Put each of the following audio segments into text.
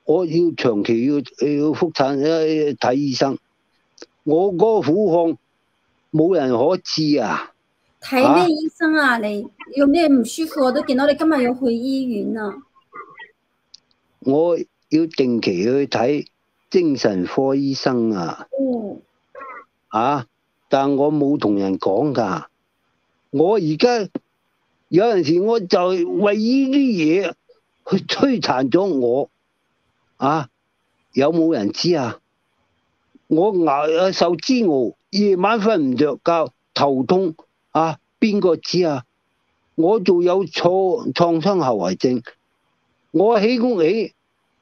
我要長期要復診睇醫生，我嗰個苦況冇人可知啊！ 睇咩醫生啊？你有咩唔舒服？我都見到你今日要去醫院啊！ 我要定期去睇精神科醫生啊！但我冇同人講㗎。我而家有陣時我就為呢啲嘢去摧殘咗我有冇人知啊？我受煎熬，夜晚瞓唔着覺，頭痛邊個知啊？我仲有創傷後遺症，我起屋企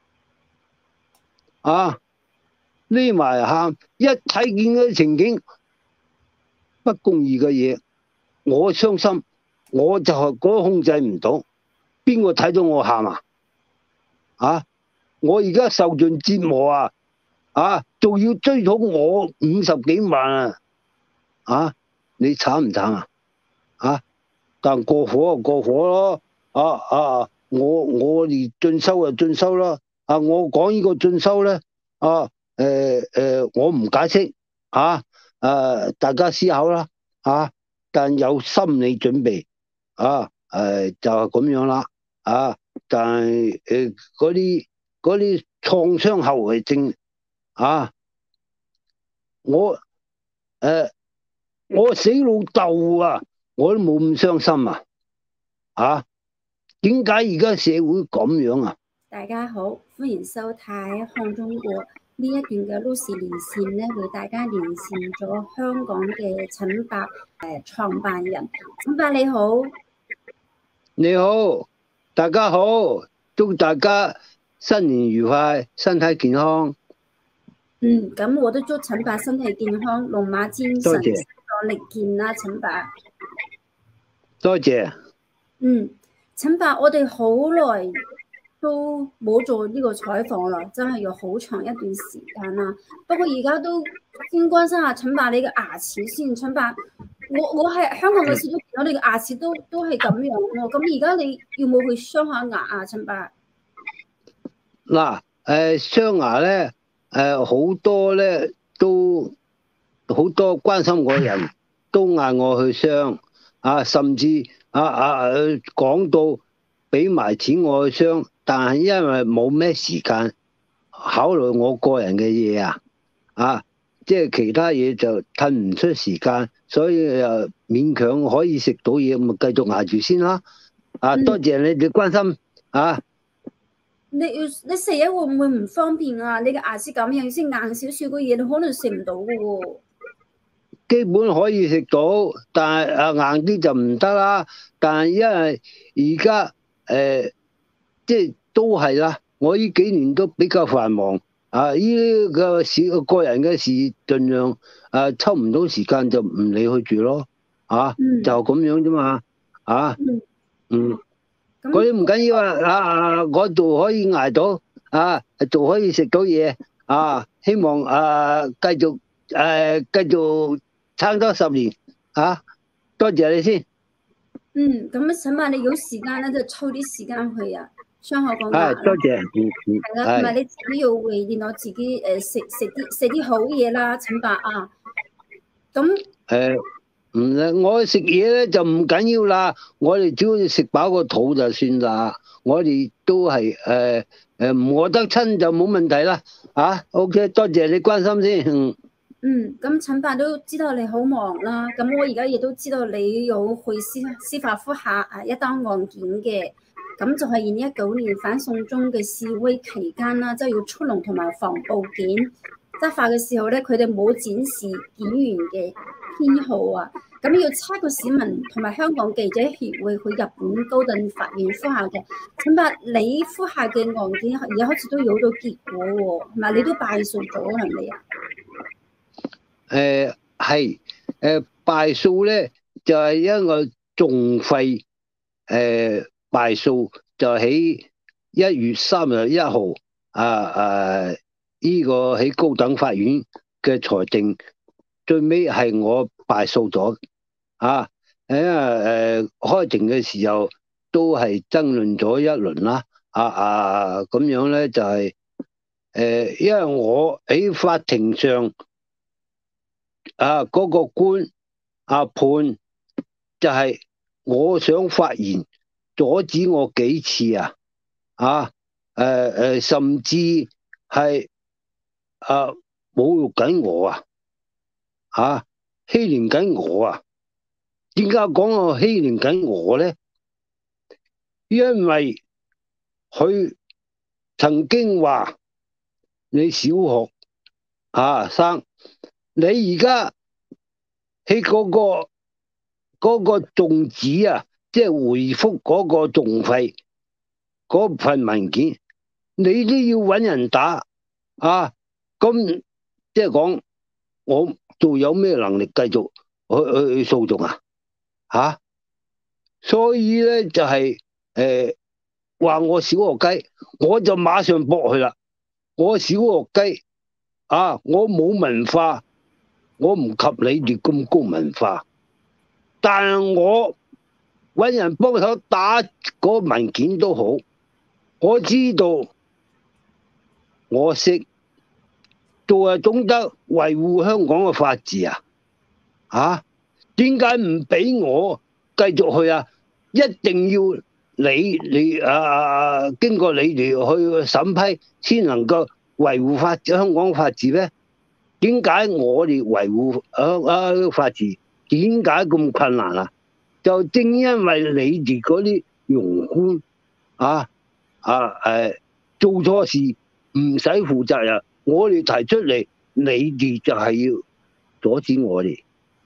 匿埋喊，一睇見嗰啲情景不公義嘅嘢，我傷心，我就係嗰控制唔到。邊個睇到我喊我而家受盡折磨仲要追討我50幾萬你慘唔慘但過火就過火咯，我哋進修就進修啦，我講呢個進修咧，我唔解釋大家思考啦，但有心理準備就係咁樣啦，但係嗰啲創傷後遺症我死老豆我都冇咁傷心點解而家社會咁樣啊？ 大家好，歡迎收睇看中國呢一段嘅 Lucy 連線咧，為大家連線咗香港嘅陳伯創辦人。陳伯你好， 你好，大家好，祝大家新年愉快，身體健康。 咁我都祝陳伯身體健康，龍馬精神，身壯力健啦，陳伯。 多謝。 陳伯，我哋好耐都冇做呢個採訪啦，真係要好長一段時間啦。不過而家都先關心下陳伯你嘅牙齒先。陳伯，我喺香港嗰時都見到你嘅牙齒都係咁樣喎。咁而家你要冇去鑲下牙啊？陳伯鑲牙咧，好多咧都好多關心我嘅人都嗌我去鑲甚至講到俾埋錢我去鑲，但係因為冇咩時間考慮我個人嘅嘢即係其他嘢就褪唔出時間，所以又勉強可以食到嘢，咪繼續捱住先啦。多謝你哋關心你食嘢會唔會唔方便啊？你嘅牙齒咁樣先硬少少嘅嘢，你可能食唔到嘅喎。 基本可以食到，但係硬啲就唔得啦。但係因為而家即係都係啦，我呢幾年都比較繁忙呢個事個人嘅事，盡量抽唔到時間就唔理佢住咯就咁樣啫嘛嗰啲唔緊要嗰度可以捱到仲可以食到嘢希望繼續撐多10年多謝你先。 咁陳伯你有時間咧就抽啲時間去鑲口講牙。 多謝。 係啦，同埋你自己要會練我自己食啲好嘢啦，陳伯咁我食嘢咧就唔緊要啦，我哋只要食飽個肚就算啦。我哋都係唔餓得親就冇問題啦。OK， 多謝你關心先。 咁陳伯都知道你好忙啦，咁我而家亦都知道你有去司法覆核一單案件嘅，咁就係2019年反送中嘅示威期間啦，即係要出籠同埋防暴檢執法嘅時候咧，佢哋冇展示檢員嘅編號咁要7個市民同埋香港記者協會去日本高等法院覆核嘅。陳伯，你覆核嘅案件而家好似都有到結果喎，係咪？你都敗訴咗係咪啊？ 係敗訴咧，就係一個訟費敗訴，就喺1月31號呢個喺高等法院嘅裁定，最尾係我敗訴咗因為開庭嘅時候都係爭論咗一輪啦咁樣咧就係因為我喺法庭上嗰個官判就係我想發言，阻止我幾次甚至係侮辱緊我欺凌緊我點解講我欺凌緊我咧？因為佢曾經話你小學生，你而家喺嗰個仲紙即係回覆嗰個仲費嗰份文件，你都要搵人打咁即係講我仲有咩能力繼續去訴訟所以咧就係話我小學雞，我就馬上駁佢啦。我小學雞我冇文化，我唔及你哋咁高文化，但係我搵人幫手打嗰文件都好，我知道我識做懂得維護香港嘅法治點解唔俾我繼續去一定要你經過你哋去審批先能夠維護香港法治咧？點解我哋維護法治點解咁困難就正因為你哋嗰啲庸官做錯事唔使負責任，我哋提出嚟，你哋就係要阻止我哋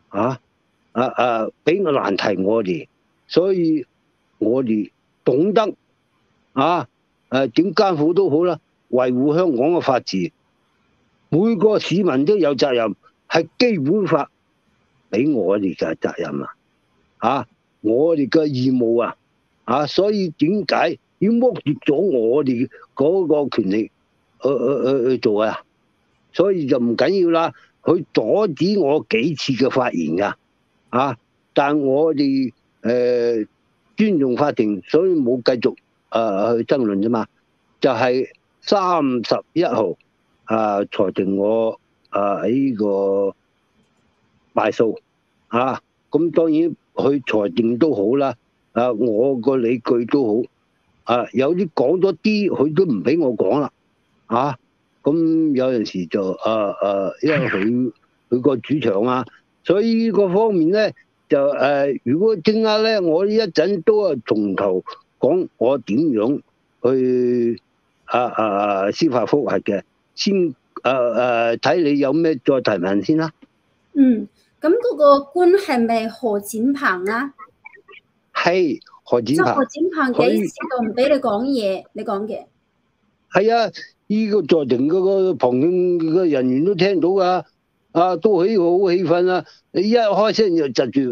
俾個難題我哋，所以我哋懂得點艱苦都好啦，維護香港嘅法治，每個市民都有責任，係基本法俾我哋嘅責任我哋嘅義務所以點解要剝奪咗我哋嗰個權利去做所以就唔緊要啦，佢阻止我幾次嘅發言但我哋尊重法庭，所以冇繼續去爭論啫嘛。就係31號裁定我喺呢個敗訴咁當然佢裁定都好啦，我個理據都好有啲講咗啲，佢都唔俾我講啦咁有陣時就因為佢個主場所以呢個方面咧就如果正啱咧，我一陣都係從頭講我點樣去司法覆核嘅，先睇你有咩再提問先啦。 咁嗰個官係咪何展鵬係何展鵬。 何展鵬幾時就唔俾你講嘢？你講嘅係呢個在庭嗰個旁聽嘅人員都聽到噶都好氣憤你一開聲就窒住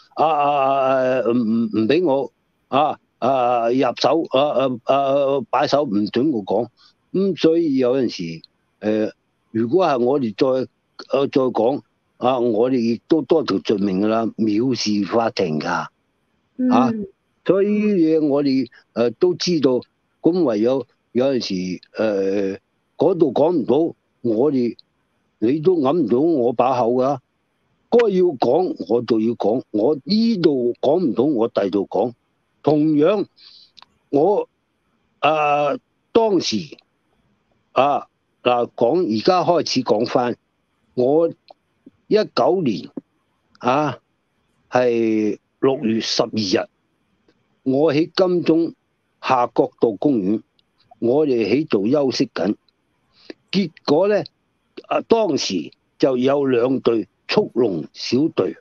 唔俾我入手擺手唔准我講所以有陣時如果係我哋再講我哋亦都多條罪名噶啦，藐視法庭噶所以呢啲嘢我哋都知道，咁唯有陣時嗰度講唔到，我哋你都揞唔到我把口噶，該要講我就要講，我呢度講唔到我第度講。同樣我當時講而家開始講翻，我19年係6月12日，我喺金鐘夏慤道公園，我哋喺度休息緊，結果咧當時就有2隊速龍小隊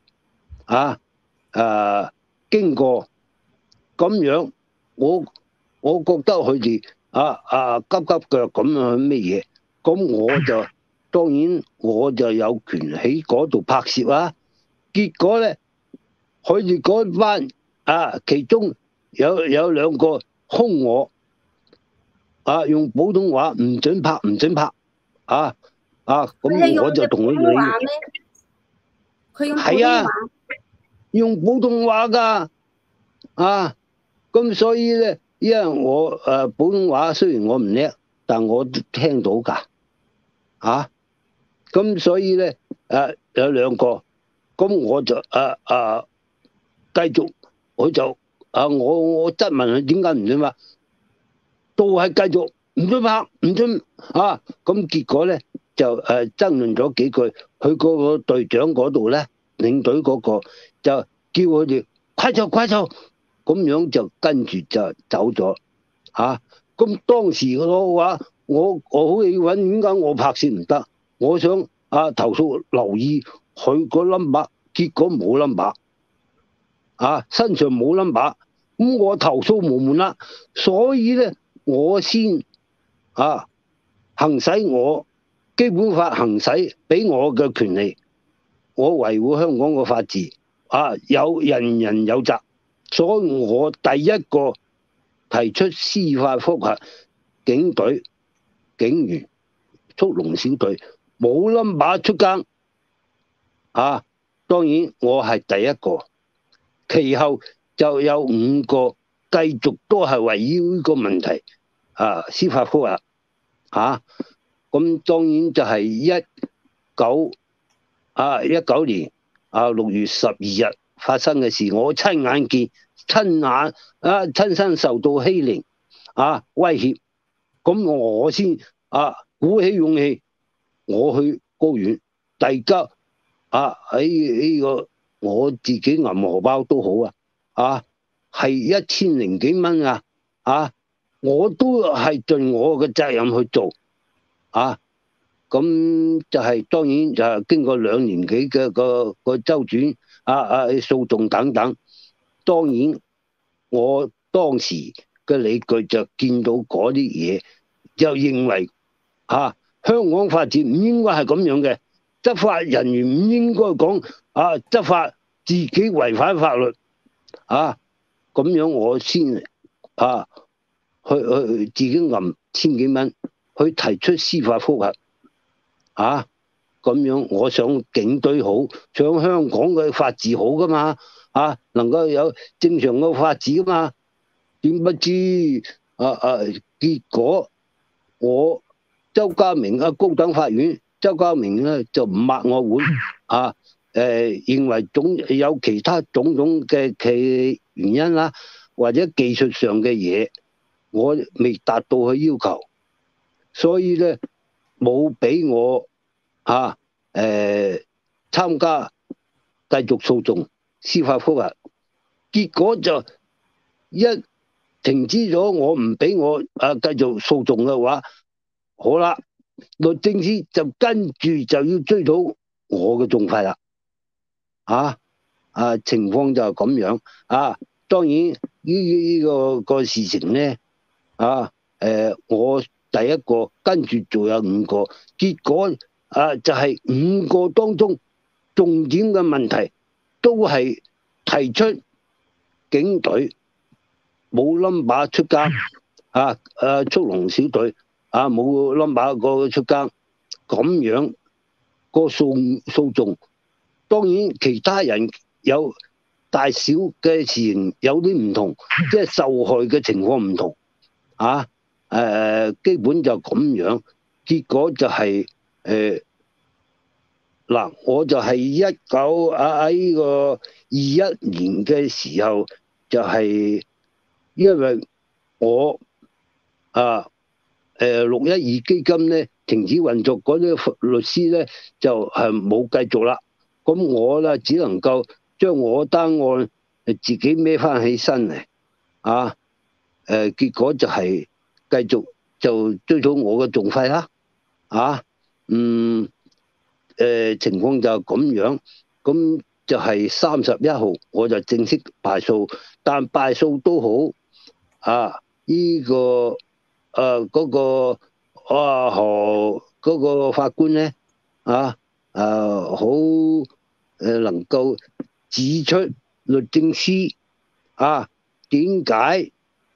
經過，咁樣我覺得佢哋急急腳咁樣咩嘢，咁我就當然我就有權喺嗰度拍攝結果咧佢哋嗰班其中有2個兇我用普通話唔准拍咁我就同佢理。 佢用普通話用普通話噶咁所以咧，因為我普通話雖然我唔叻但我都聽到㗎，咁所以咧有兩個，咁我就繼續，佢就我質問佢點解唔准拍，都係繼續唔准拍，唔准咁結果咧就爭論咗幾句，佢嗰個隊長嗰度咧，領隊嗰個就叫佢哋快走快走，咁樣就跟住就走咗咁當時嘅話，我好氣憤，點解我拍攝唔得？我想投訴留意佢個 number， 結果冇 number，身上冇 number， 咁我投訴無門啦。所以咧，我先行使我基本法行使俾我嘅權利，我維護香港嘅法治有人人有責，所以我第一個提出司法覆核警隊警員速龍小隊冇 number 出更當然我係第一個，其後就有5個繼續都係圍繞呢個問題司法覆核咁當然就係19年6月12日發生嘅事，我親眼見親身受到欺凌威脅，咁我先鼓起勇氣，我去高院遞交喺呢個我自己銀荷包都好係1000幾蚊我都係盡我嘅責任去做咁就係當然就係經過2年幾嘅個周轉訴訟等等，當然我當時嘅理據就見到嗰啲嘢，就認為香港法治唔應該係咁樣嘅，執法人員唔應該講執法自己違反法律咁樣我先去自己揞1000幾蚊去提出司法覆核咁樣我想警隊好，想香港嘅法治好噶嘛能夠有正常嘅法治噶嘛，點不知結果我周家明高等法院周家明咧就唔抹我碗認為有其他種種嘅原因啦，或者技術上嘅嘢我未達到佢要求，所以咧冇俾我參加繼續訴訟司法覆核，結果就一停止咗，我唔俾我繼續訴訟嘅話，好啦，律政司就跟住就要追討我嘅訟費啦情況就係咁樣當然呢個事情咧我第一個跟住仲有5個，結果就係5個當中重點嘅問題都係提出警隊冇 number 出更速龍小隊冇 number 個出更，咁樣個訴訟，當然其他人有大小嘅事情有啲唔同，即係受害嘅情況唔同基本就咁樣，結果就係我就係呢個21年嘅時候，就係因為我612基金咧停止運作，嗰啲律師咧就係冇繼續啦，咁我咧只能夠將我單案自己孭翻起身嚟結果就係繼續就追討我嘅訟費啦情況就咁樣，咁就係31號我就正式敗訴，但敗訴都好呢個嗰個嗰個法官咧好能夠指出律政司點解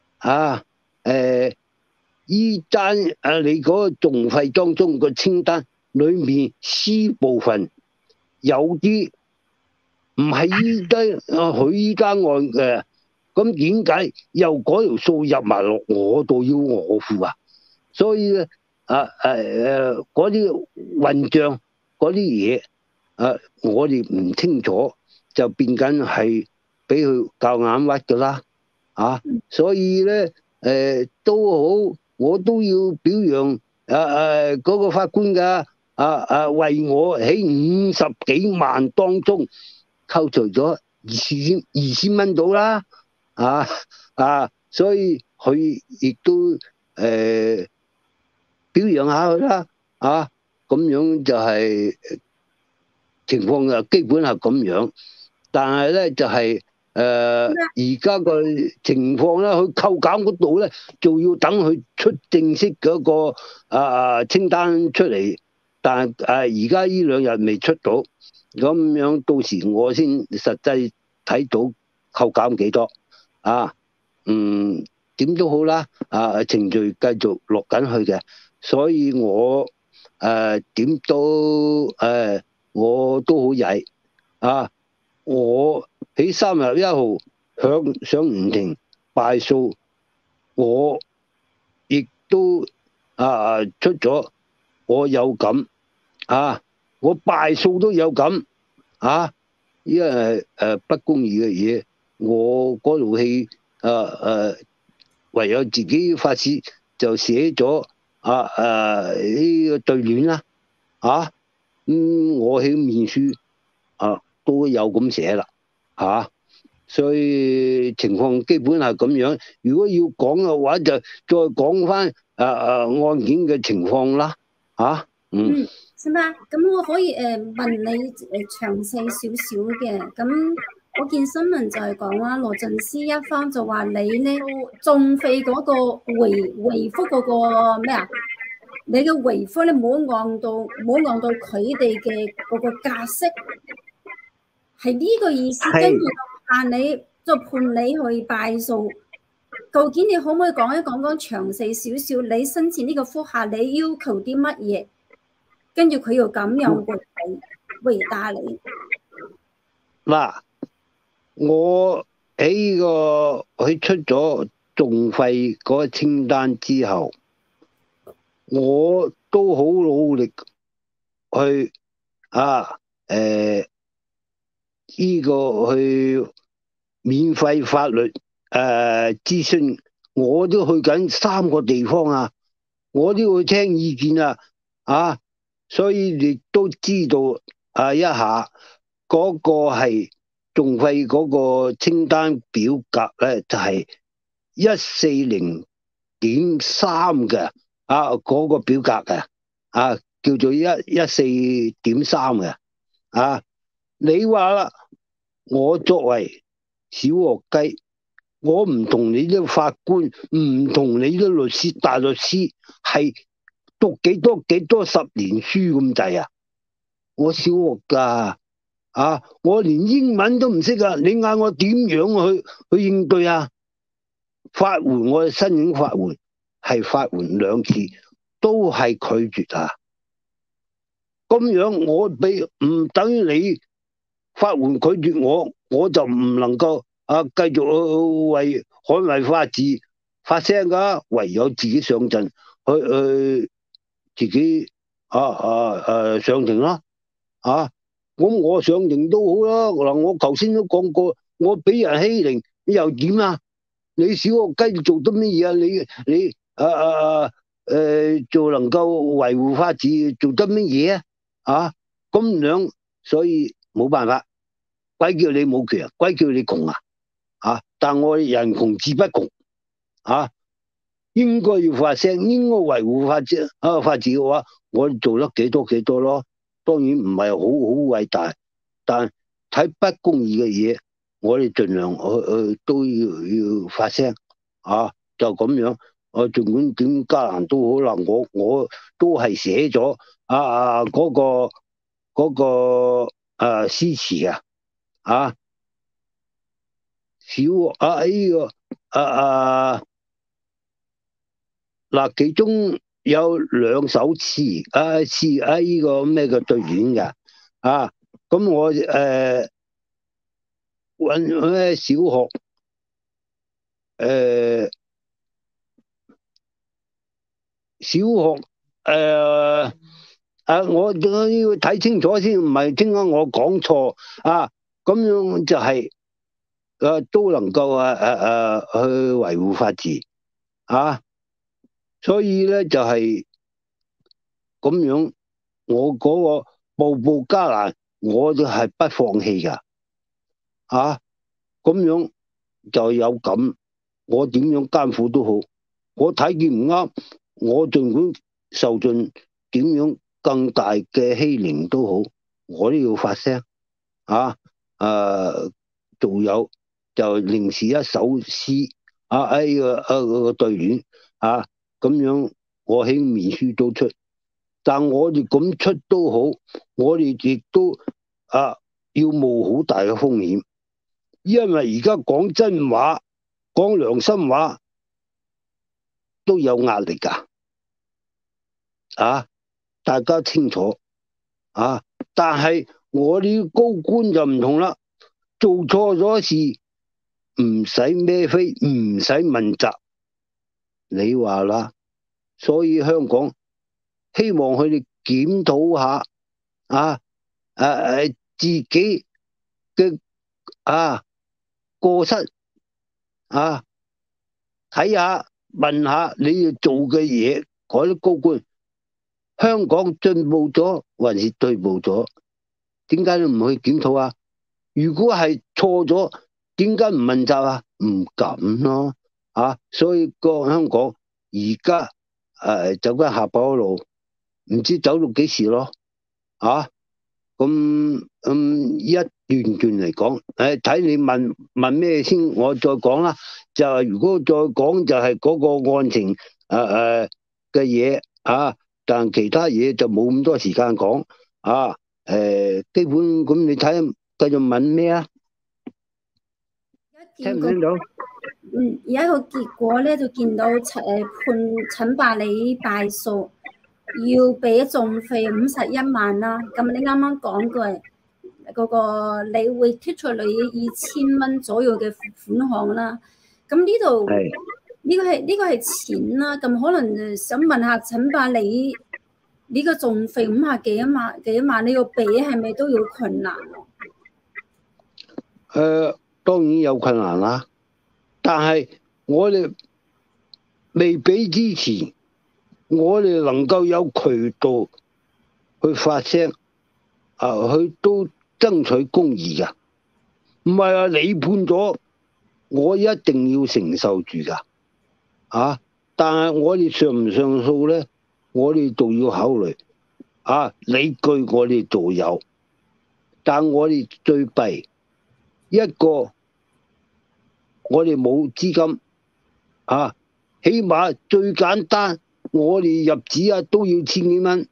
依單你嗰個訟費當中個清單裏面 C 部分有啲唔係佢依單案嘅，咁點解又嗰條數入埋落我度要我付所以咧嗰啲混帳嗰啲嘢我哋唔清楚，就變緊係俾佢夾硬屈噶啦所以咧都好，我都要表揚嗰個法官噶為我喺50幾萬當中扣除咗二千蚊到啦所以佢亦都表揚下佢啦咁樣就係情況就基本係咁樣，但係咧就係而家個情況咧，佢扣減嗰度咧，就要等佢出正式嗰個清單出嚟，但係而家呢2日未出到，咁樣到時我先實際睇到扣減幾多點都好啦程序繼續落緊去嘅，所以我點都我都好曳我喺3月1號上唔停敗訴，我亦都出咗，我有感我敗訴都有感因為不公義嘅嘢，我嗰套戲唯有自己發泄，就寫咗呢個對聯啦我喺面書都有咁寫啦所以情況基本係咁樣。如果要講嘅話，就再講翻案件嘅情況啦係嘛？咁我可以問你詳細少少嘅。咁我見新聞就係講啦，羅振思一方就話你呢仲費嗰個回覆嗰個咩你嘅回覆咧冇按到佢哋嘅嗰個格式，係呢個意思。跟住就判你去敗訴。究竟你可唔可以講一講詳細少少？你申請呢個覆核，你要求啲乜嘢？跟住佢又咁樣回答你嗱，我喺佢出咗訟費嗰個清單之後，我都好努力去去免費法律諮詢，我都去緊3個地方我都要去聽意見所以你都知道一下嗰個係訟費嗰個清單表格咧，就係140.3嘅嗰個表格嘅叫做114.3嘅你話啦，我作為小學雞，我唔同你啲法官，唔同你啲律師、大律師係讀幾多10年書咁滯我小學噶我連英文都唔識你嗌我點樣去應對法援，我申請法援係法援2次，都係拒絕咁樣我唔等於你法援拒絕我就唔能夠繼續為捍衛法治發聲噶，唯有自己上陣去自己上庭啦咁我上庭都好啦嗱，我頭先都講過，我俾人欺凌又點你小學雞做得乜嘢你做能夠維護法治做得乜嘢咁樣，所以冇辦法，鬼叫你冇權鬼叫你窮但我人窮志不窮應該要發聲，應該維護法治嘅話，我做得幾多咯，當然唔係好偉大，但睇不公義嘅嘢，我哋盡量都要發聲就咁樣盡管點艱難都好啦，我都係寫咗嗰個詩詞小呢個嗱，其中有2首詞呢個咩嘅對聯嘅咁我搵咩小學小學我都要睇清楚先，唔係聽講我講錯啊，咁樣就係、都能夠去維護法治啊，所以咧就係、咁樣，我嗰個步步艱難，我都係不放棄噶啊，咁樣就有咁，我點樣艱苦都好，我睇見唔啱，我儘管受盡點樣更大嘅欺凌都好，我都要發聲啊！仲有就另是一首詩個對聯啊，咁樣我喺面書都出，但我哋咁出都好，我哋亦都要冒好大嘅風險，因為而家講真話、講良心話都有壓力㗎啊！大家清楚啊！但係我哋高官就唔同啦，做錯咗事唔使孭飛，唔使問責，你話啦。所以香港希望佢哋檢討下自己嘅過失啊，睇下問下你要做嘅嘢，嗰啲高官，香港進步咗還是退步咗？點解你唔去檢討啊？如果係錯咗，點解唔問責啊？唔敢咯所以個香港而家走緊下坡路，唔知走到幾時咯咁一段段嚟講，睇你問咩先，我再講啦。就係如果再講就係嗰個案情嘅嘢但其他嘢就冇咁多時間講基本咁你睇繼續問咩啊？聽唔聽到？ 而家個結果咧就見到判陳百里敗訴，要俾訟費51萬啦。咁你啱啱講句嗰個你會剔除你2000蚊左右嘅款項啦。咁呢度呢個係錢啦。咁可能想問下陳百里呢個訟費幾萬，你要俾係咪都有困難？ 當然有困難啦，但係我哋未俾之前，我哋能夠有渠道去發聲去都爭取公義噶，唔係話你判咗，我一定要承受住噶但係我哋上唔上訴咧，我哋都要考慮理據，我哋都有，但我哋最弊一個，我哋冇資金起碼最簡單，我哋入紙都要千幾蚊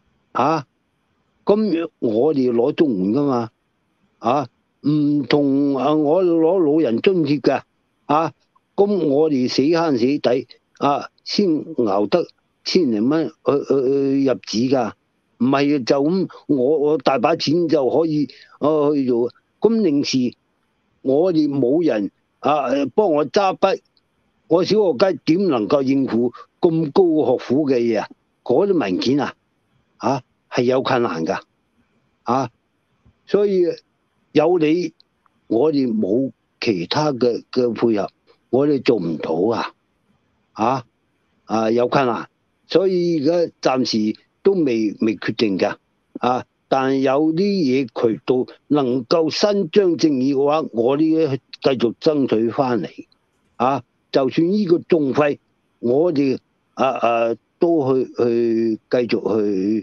咁我哋攞綜援噶嘛唔同我攞老人津貼嘅咁我哋死慳死抵先熬得千零蚊去入紙噶，唔係就咁我大把錢就可以去做，咁另時我哋冇人幫我揸筆，我小學雞點能夠應付咁高學府嘅嘢嗰啲文件係有困難噶所以有你，我哋冇其他嘅配合，我哋做唔到有困難，所以而家暫時都未決定噶但係有啲嘢渠道能夠伸張正義嘅話，我哋繼續爭取翻嚟就算呢個訟費，我哋都去繼續去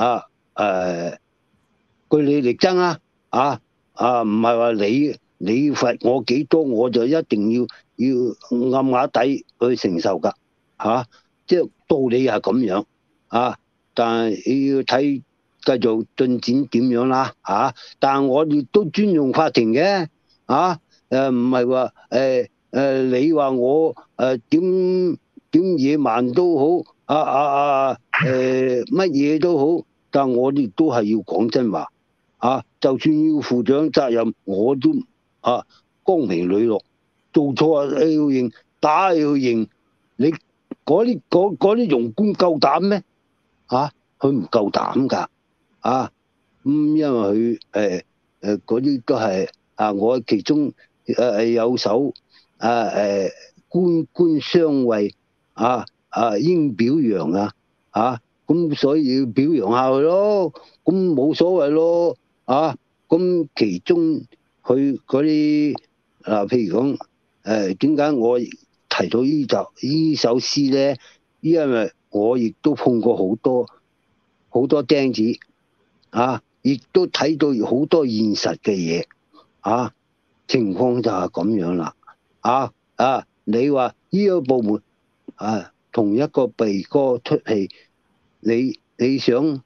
據理力爭唔係話你罰我幾多，我就一定要暗啞底去承受噶即係道理係咁樣但係要睇繼續進展點樣啦但係我哋都尊重法庭嘅唔係話你話我點野蠻都好乜嘢都好，但我哋都係要講真話就算要負上責任，我都光明磊落，做錯要認，打要認，你嗰嗰啲庸官夠膽咩？佢唔夠膽㗎。因為佢嗰啲都係我其中有手官相衛應表揚咁所以要表揚下佢咯，咁冇所謂咯。咁其中佢嗰啲譬如講點解我提到呢首詩咧？因為我亦都碰過好多釘子亦都睇到好多現實嘅嘢情況就係咁樣啦。你話呢個部門同一個鼻哥出氣，你想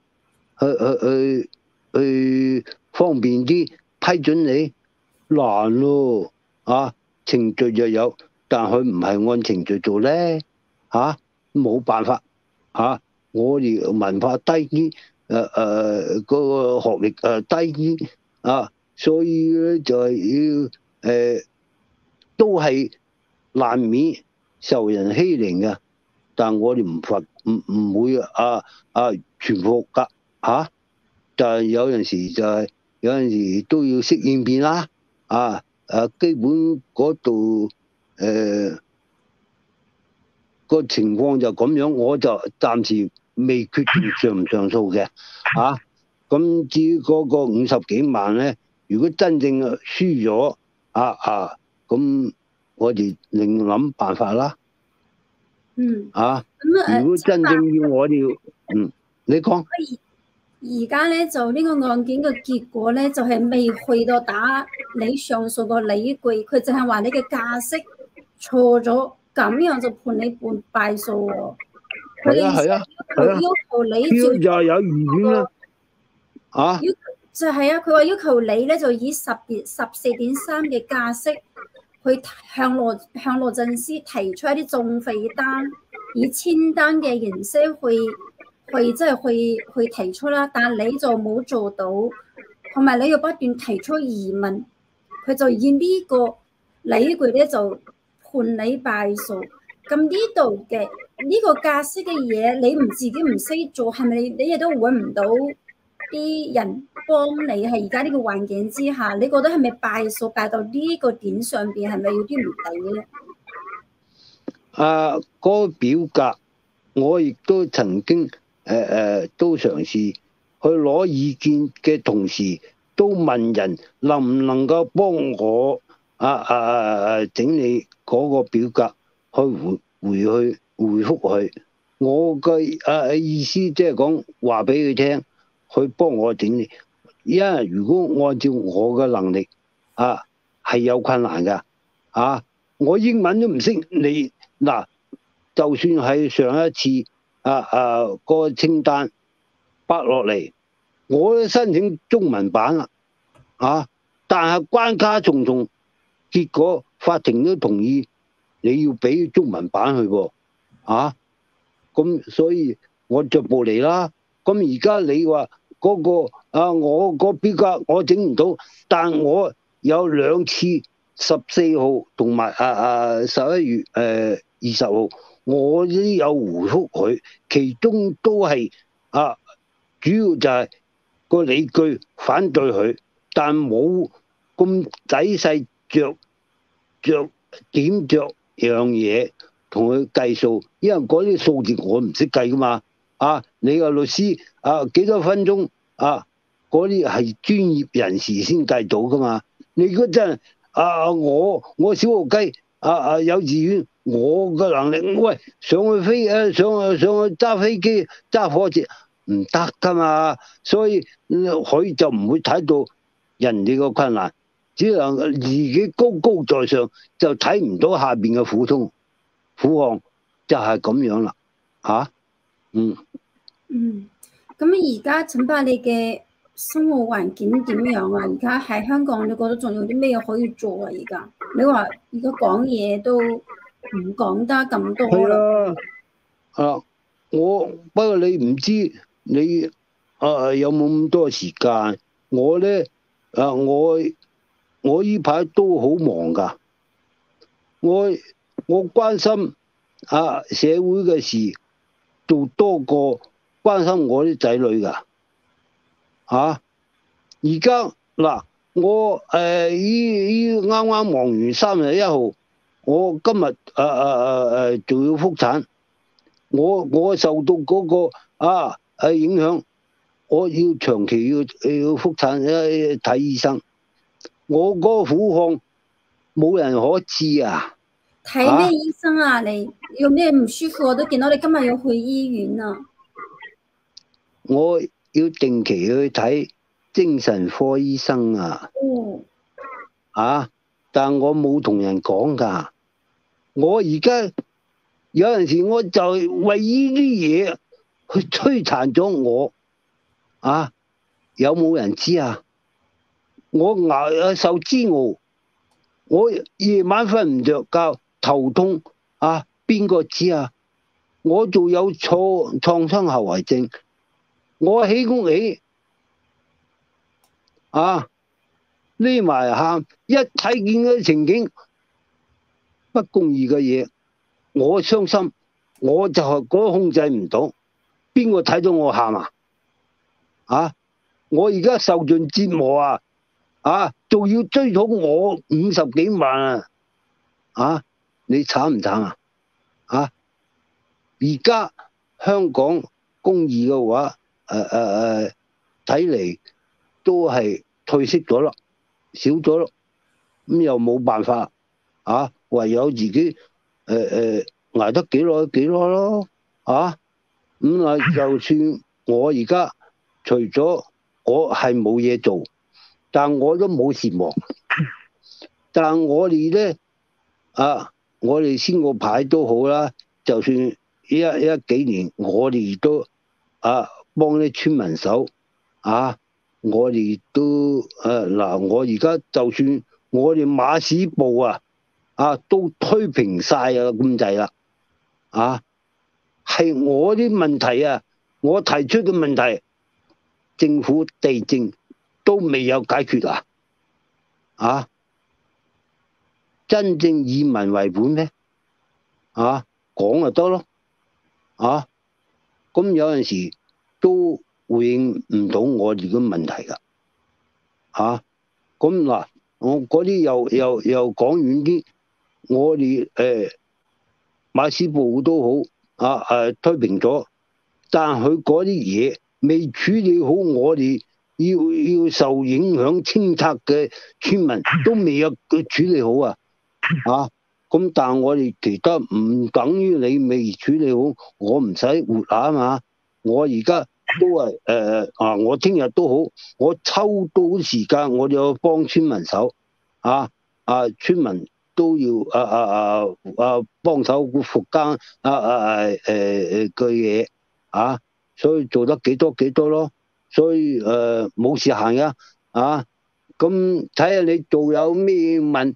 去方便啲批准你難咯。程序就有，但佢唔係按程序做咧冇辦法我哋文化低啲嗰個學歷低啲所以咧就係要都係難免受人欺凌嘅，但我哋唔會全服㗎但係有陣時都要適應變啦基本嗰度個情況就咁樣，我就暫時未決定上唔上訴嘅咁至於嗰個50幾萬咧，如果真正輸咗咁我哋另諗辦法啦。如果真正要我哋你講而家咧就呢個案件嘅結果咧，就係未去到打你上訴個理據，佢淨係話你嘅價式錯咗，咁樣就判你敗訴喎。 係啊， 要求你就係有疑點啦就係佢話要求你咧就以14.3嘅價式去向羅振思提出一啲訟費單，以簽單嘅形式去提出啦，但係你就冇做到，同埋你要不斷提出疑問，佢就以呢個理據咧就判你敗訴。咁呢度嘅呢個價式嘅嘢，你自己唔識做，係咪你亦都揾唔到啲人幫你？係而家呢個環境之下，你覺得係咪敗訴敗到呢個點上邊，係咪有啲唔抵咧？ 嗰個表格我亦都曾經都嘗試去攞意見嘅同時，都問人能唔能夠幫我整理嗰個表格去回覆佢。我嘅意思即係講話俾佢聽，去幫我整理。因為如果按照我嘅能力係有困難㗎我英文都唔識。你嗱，就算係上一次個清單發落嚟，我都申請中文版啦但係關卡重重，結果法庭都同意你要俾中文版去喎咁所以我逐步嚟啦。咁而家你話嗰個我個表格我整唔到，但我有2次14號同埋11月20號，我都有回覆佢，其中都係主要就係個理據反對佢，但冇咁仔細着點着樣嘢同佢計數，因為嗰啲數字我唔識計噶嘛你個律師幾多分鐘嗰啲係專業人士先計到噶嘛。你如果真係我小學雞幼稚園，我嘅能力喂上去揸飛機揸火箭唔得噶嘛，所以佢就唔會睇到人哋個困難，只能自己高高在上，就睇唔到下邊嘅苦況，就係咁樣啦咁而家陳伯你嘅生活環境點樣而家喺香港，你覺得仲有啲咩可以做而家你話而家講嘢都唔講得咁多啦不過你唔知你有冇咁多時間。我咧我呢排都好忙噶，我關心社會嘅事做多過關心我啲仔女㗎。而家嗱，我啱啱忙完3月1號，我今日仲要復產，我受到嗰個影響，我要長期要復產睇醫生，我嗰個苦況冇人可知啊！ 睇咩醫生啊？你有咩唔舒服？我都見到你今日要去醫院啊！ 我要定期去睇精神科醫生啊！但我冇同人講㗎。我而家有陣時我就為呢啲嘢去摧殘咗我。有冇人知啊？我受煎熬，我夜晚瞓唔着覺，頭痛邊個知啊？我仲有創傷後遺症，我喺屋企匿埋喊，一睇見嗰啲情景不公義嘅嘢，我傷心，我就係嗰控制唔到。邊個睇到我喊我而家受盡折磨仲要追討我50幾萬你慘唔慘而家香港公義嘅話，睇嚟都係退色咗咯，少咗咯，咁又冇辦法唯有自己捱得幾耐幾耐咯就算我而家除咗我係冇嘢做，但我都冇事忙。但我哋咧我哋先個牌都好啦，就算一幾年，我哋都幫啲村民手我哋都我而家就算我哋馬屎部都推平晒咁滯啦係我啲問題我提出嘅問題，政府地政都未有解決真正以民為本咩？講就得咯咁有陣時都回應唔到我哋嘅問題㗎咁嗱，我嗰啲又講遠啲，我哋馬屎部都好推平咗，但佢嗰啲嘢未處理好，我哋要受影響清拆嘅村民都未有處理好咁但我哋其他唔等於你未處理好，我唔使活下嘛。我而家都係我聽日都好，我抽到時間我就幫村民手村民都要幫手復耕嘅嘢所以做得幾多幾多咯，所以冇事行㗎咁睇下你做有咩問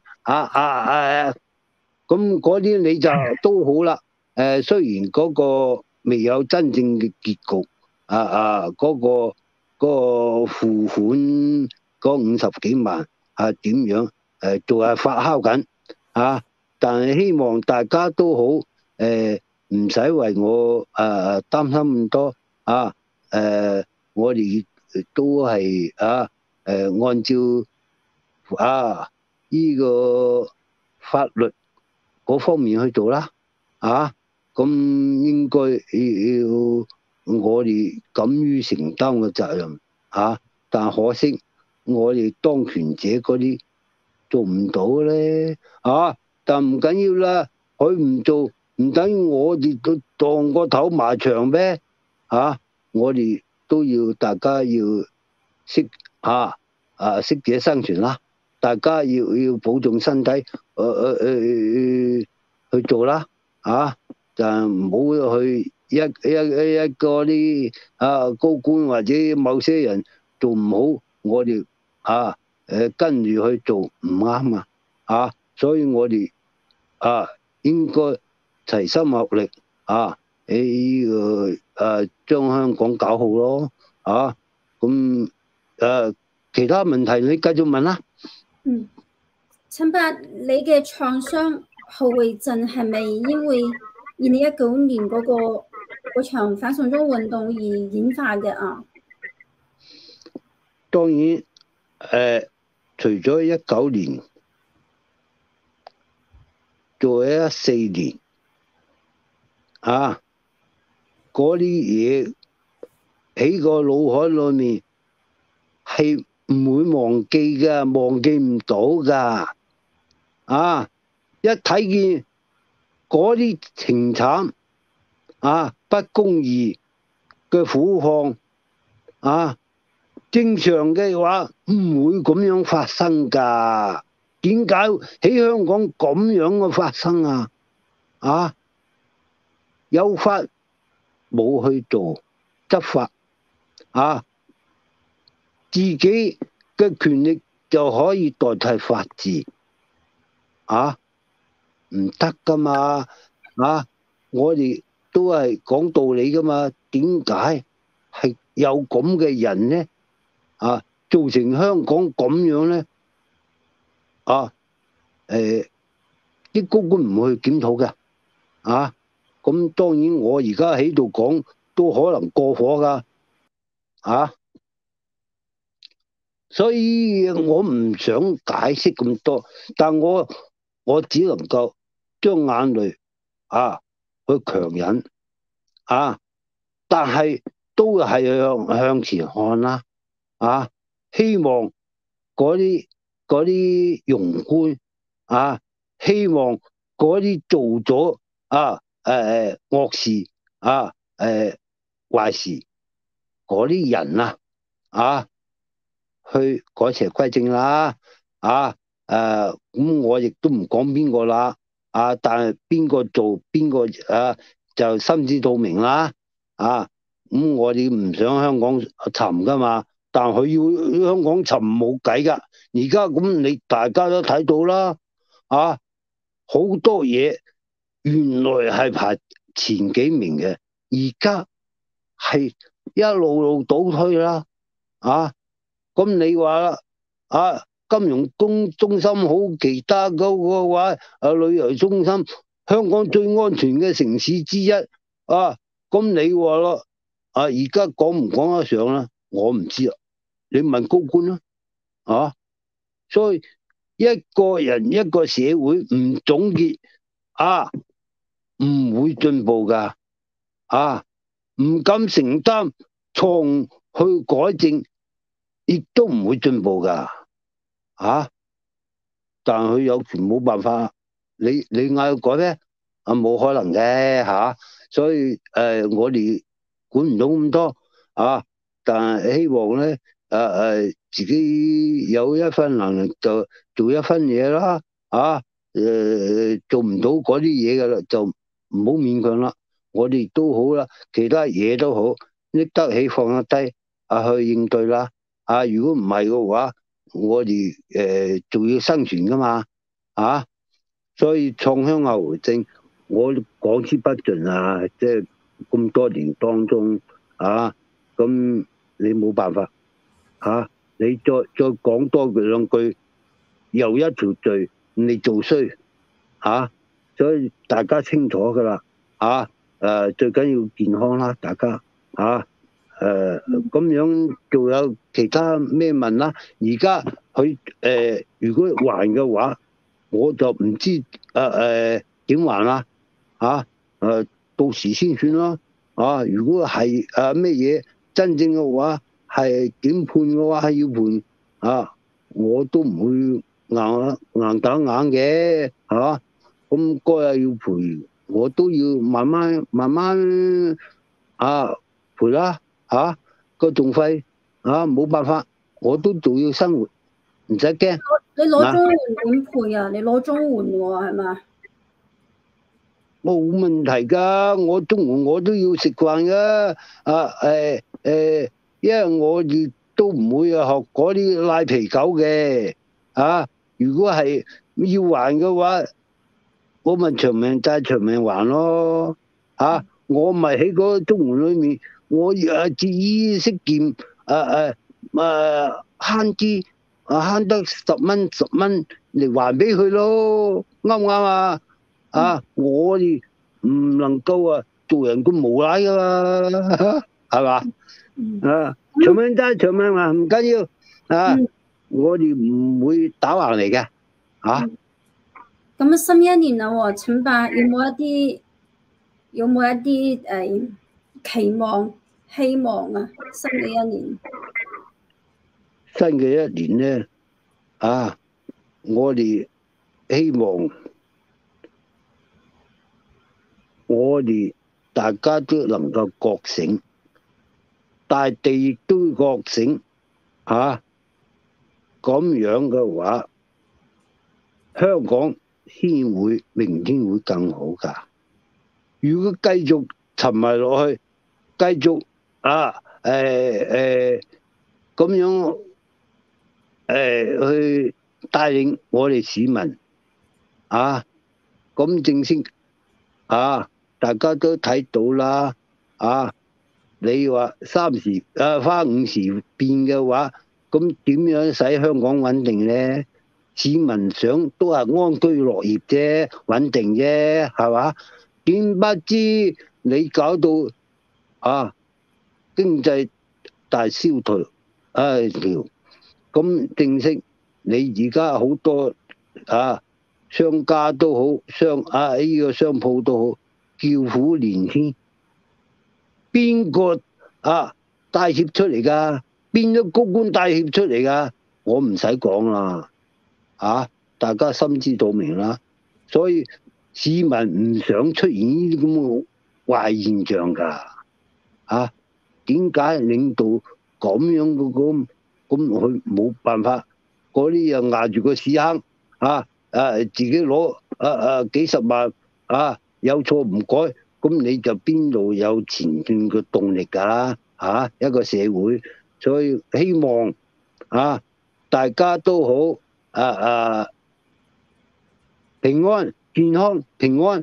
咁嗰啲你就都好啦。雖然嗰個未有真正嘅結局嗰個付款嗰50幾萬點樣仲係發酵緊但係希望大家都好唔使為我擔心咁多我哋都係按照呢個法律嗰方面去做啦咁應該要我哋敢於承擔嘅責任但可惜我哋當權者嗰啲做唔到咧但唔緊要啦，佢唔做唔等於我哋都當個頭埋牆咩我哋都要大家要適者生存啦，大家要保重身體去做啦就唔好去一個啲高官或者某些人做唔好，我哋跟住去做唔啱所以我哋應該齊心合力將香港搞好咯咁其他問題你繼續問啦。 陳伯，你嘅創傷後遺症係咪因為 2019年嗰場反送中運動而引發嘅啊？ 當然除咗19年，仲有14年啊，嗰啲嘢喺個腦海裏面係唔會忘記㗎，忘記唔到㗎啊！一睇見嗰啲情慘啊，不公義嘅苦況啊，正常嘅話唔會咁樣發生㗎。點解喺香港咁樣嘅發生啊？啊，有法冇去做執法啊，自己嘅權力就可以代替法治啊？唔得㗎嘛啊！我哋都係講道理㗎嘛，點解係有咁嘅人呢？啊，造成香港咁樣呢？啊，啲高官唔會去檢討嘅啊！咁當然我而家喺度講都可能過火㗎啊！所以我唔想解釋咁多，但我只能夠將眼淚啊去強忍啊，但係都係向前看啦啊！希望嗰啲庸官啊，希望嗰啲做咗惡事啊壞事嗰啲人啊去改邪歸正啦啊！咁我亦都唔講邊個啦啊，但係邊個做邊個就心知肚明啦啊！咁我哋唔想香港沉噶嘛，但佢要香港沉冇計噶。而家咁你大家都睇到啦啊，好多嘢原來係排前幾名嘅，而家係一路路倒退啦啊！咁你話啦啊，金融中心好，其他嗰個話旅遊中心，香港最安全嘅城市之一啊！咁你話咯啊，而家講唔講得上咧？我唔知啊，你問高官啦啊！所以一個人一個社會唔總結啊，唔會進步噶啊！唔敢承擔錯誤去改正，亦都唔會進步噶啊！但係佢有權冇辦法，你嗌佢改咩？啊，冇可能嘅吓，所以我哋管唔到咁多啊！但係希望咧自己有一分能力就做一分嘢啦啊！做唔到嗰啲嘢噶啦，就唔好勉強啦。我哋都好啦，其他嘢都好，拎得起放得低去應對啦。啊，如果唔係嘅話，我哋仲要生存噶嘛啊！所以創鄉後遺症，我講之不盡啊！即係咁多年當中啊，咁你冇辦法啊！你再講多兩句，又一條罪，你做衰啊！所以大家清楚噶啦啊！最緊要健康啦，大家啊！咁樣仲有其他咩問啦？而家佢如果還嘅話，我就唔知點還啦啊！到時先算啦啊！如果係咩嘢真正嘅話，係點判嘅話，係要判啊，我都唔會硬打硬嘅嚇。咁該係要賠，我都要慢慢賠啦嚇，個仲費冇辦法，我都仲要生活，唔使驚。 你攞綜援點賠啊？你攞綜援喎係嘛？ 冇問題㗎，我綜援我都要食飯㗎。因為我亦都唔會學嗰啲賴皮狗嘅如果係要還嘅話，我咪長命債長命還咯我咪喺嗰個綜援裏面，我節衣縮儉慳啲慳得10蚊嚟還俾佢咯，啱唔啱啊？我哋唔能夠啊做人咁無賴噶嘛，係嘛？啊，長命得長命啊，唔緊要啊，我哋唔會打橫嚟嘅，啊。 咁新一年啦喎，陳伯有冇一啲期望、希望啊？新嘅一年， 新嘅一年咧，啊，我哋希望我哋大家都能夠覺醒，大地亦都覺醒，啊，咁樣嘅話，香港先會明天會更好㗎。如果繼續沉迷落去，繼續咁樣去帶領我哋市民啊，咁正式啊，大家都睇到啦啊！你話花五時變嘅話，咁點樣使香港穩定咧？市民想都係安居樂業啫，穩定啫，係嘛？點不知你搞到啊經濟大蕭條，咁正式你而家好多商家都好，商鋪都好，叫苦連天。邊個帶挈出嚟㗎？邊個高官帶挈出嚟㗎？我唔使講啦，大家心知肚明啦。所以市民唔想出現呢啲咁嘅壞現象㗎。點解領導咁樣嘅咁佢冇辦法？嗰啲又壓住個屎坑，自己攞幾十萬，有錯唔改。咁你就邊度有前進嘅動力㗎？一個社會，所以希望大家都好平安健康平安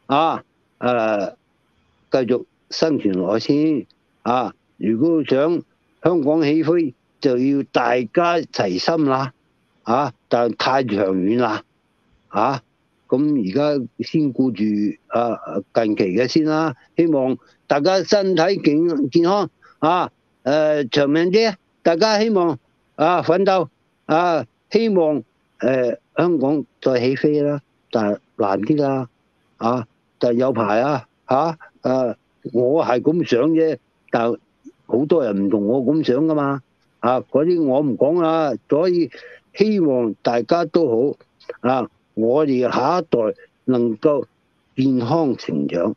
繼續生存落去先如果想香港起飛，就要大家齊心啦但太長遠啦咁而家先顧住近期嘅先啦，希望大家身體健康長命啲，大家希望奮鬥希望香港再起飛啦，但係難啲啦但係有排我係咁想啫，但係好多人唔同我咁想噶嘛嗰啲我唔講啦，所以希望大家都好我哋下一代能夠健康成長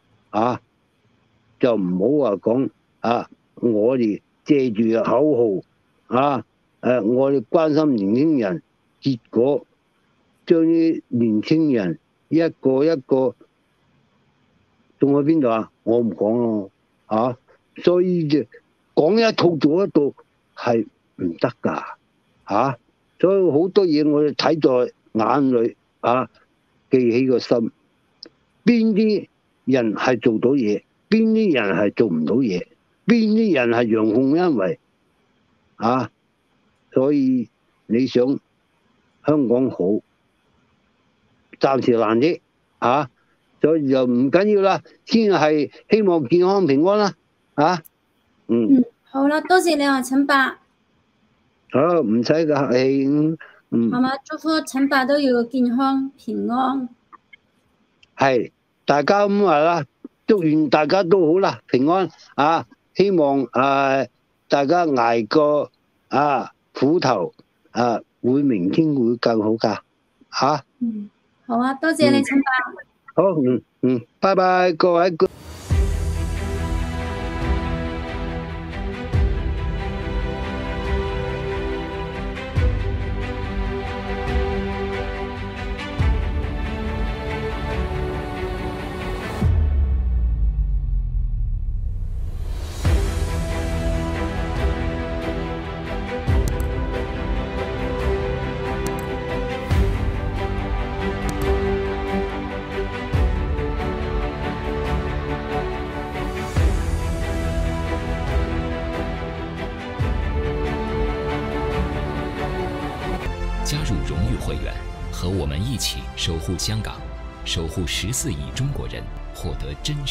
就唔好話講我哋借住口號我哋關心年輕人，結果將啲年輕人一個一個送去邊度我唔講咯所以就講一套做一套係唔得㗎所以好多嘢我哋睇在眼裏記起個心，邊啲人係做到嘢，邊啲人係做唔到嘢，邊啲人係陽奉陰違所以你想香港好，暫時難啲所以就唔緊要啦，先係希望健康平安啦好啦，多謝你陳伯。 好，唔使客氣係嘛？祝福陳伯都要健康平安。 係，大家咁話啦，祝願大家都好啦，平安希望大家捱過苦頭會明天會更好㗎好啊，多謝你陳伯。 好，拜拜各位。 加入荣誉会员，和我们一起守护香港，守护14亿中国人。 获得真